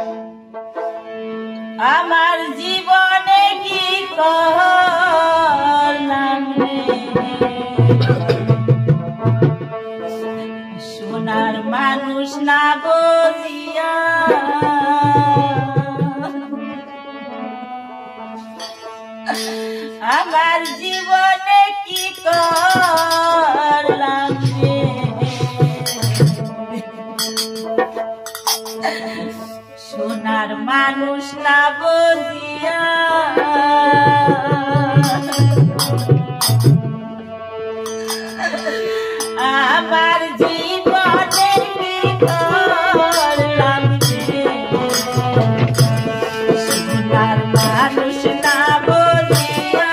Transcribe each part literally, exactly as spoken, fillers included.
আমার জীবনে কি করলাম রে, সোনার মানুষ না বুঝিয়া আমার জীবনে কি করলাম রে, সোনার মানুষ না বুঝিয়া আমার জীবনে কি করলাম রে, সোনার মানুষ না বুঝিয়া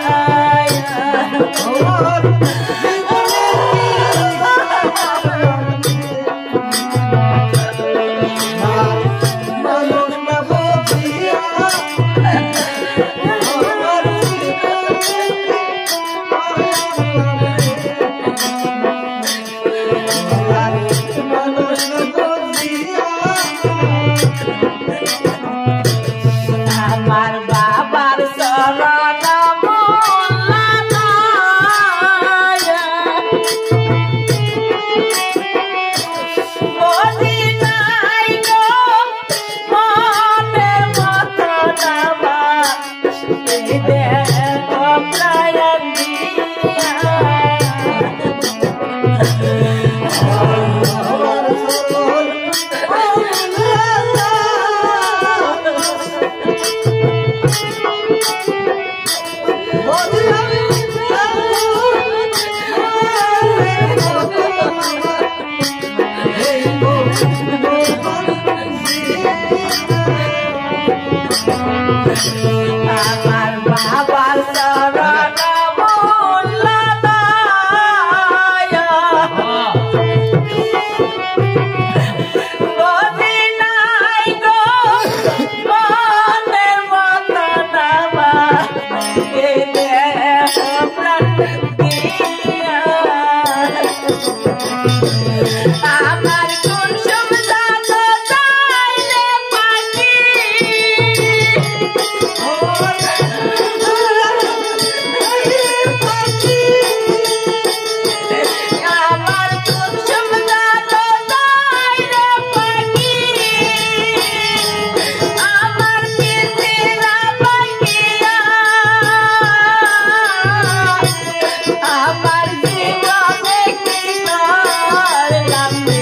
আমার বাবার শরণ আমার বাবার শরণ আমার কোন সন্তান যাইলে পাখি, আমার কোন সন্তান যাইলে পাখি, আমার পিতেরা পাখিয়া আমার জীবনে কি করলাম রে,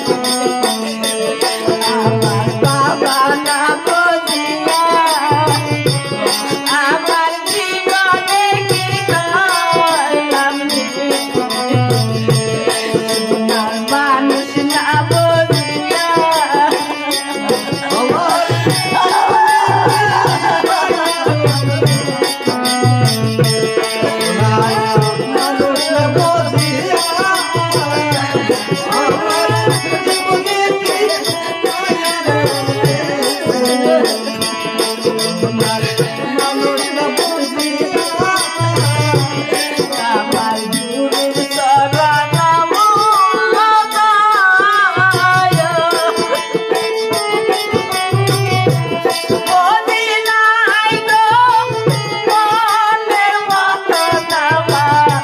আমার বাবা না বুঝিয়া আমার জীবনে কি করলাম রে, সোনার মানুষ না বুঝিয়া আমার গুরুর শরণ মদিনায় গো মনের মতো আমার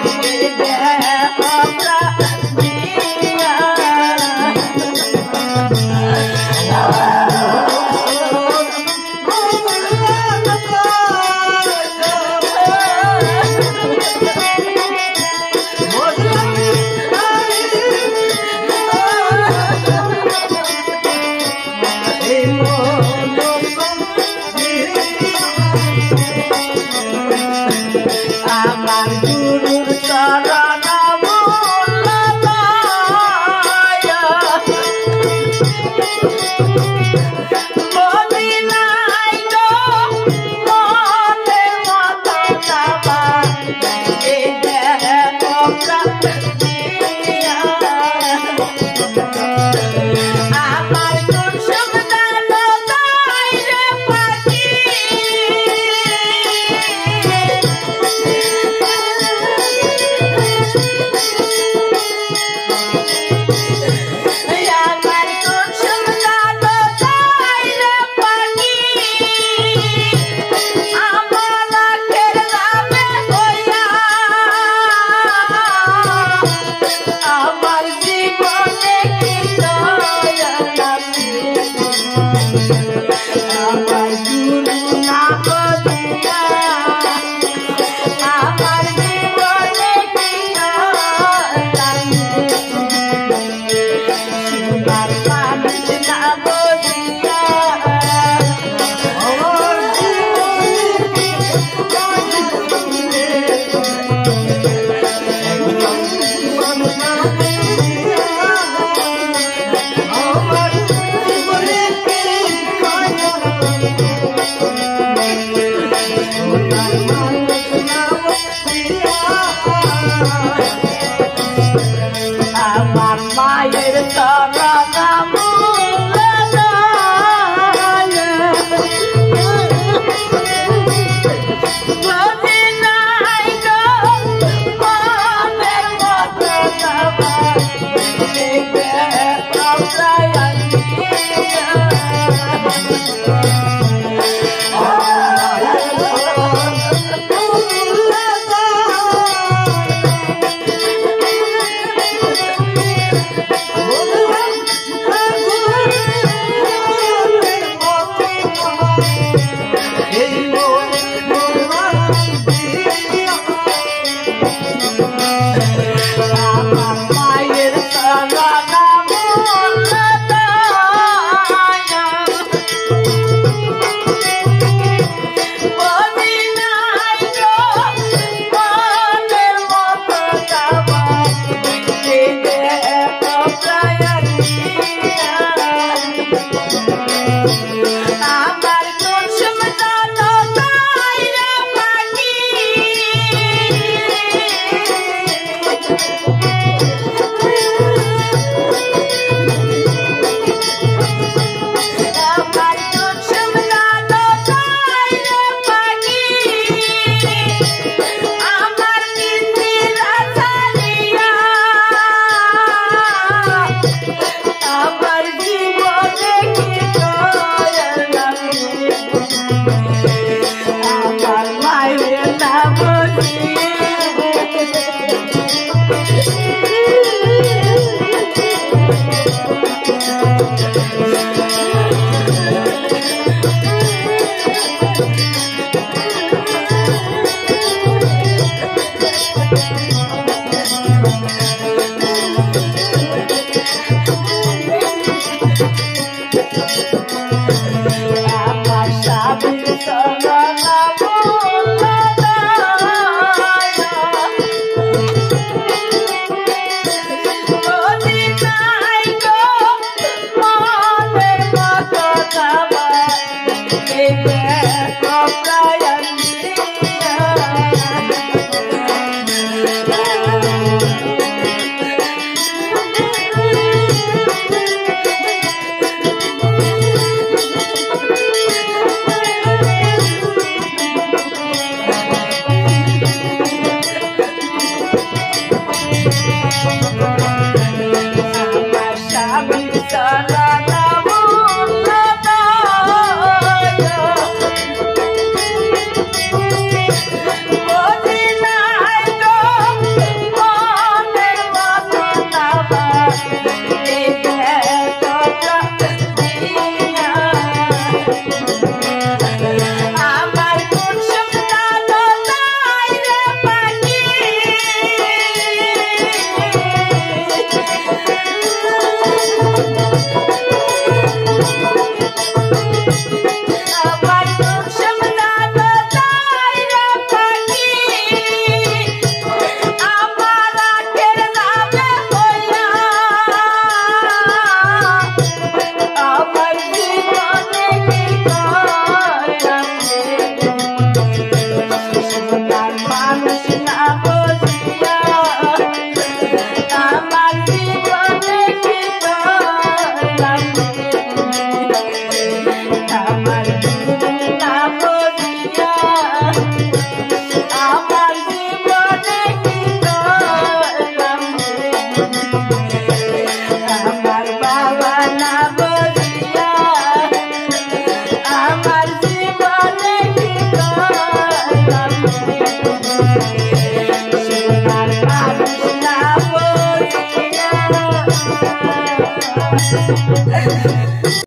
আমার গুরুর শরণ মদিনায় গো মনের মতো আমার আমার কোন সন্তান যাইলে পাখি, আমার কোন সন্তান আমার গুরু না বলিয়া আমার জীবনে কি সোনার মানুষ না বলিয়া আমার আমার মায়ের তারা Thank you.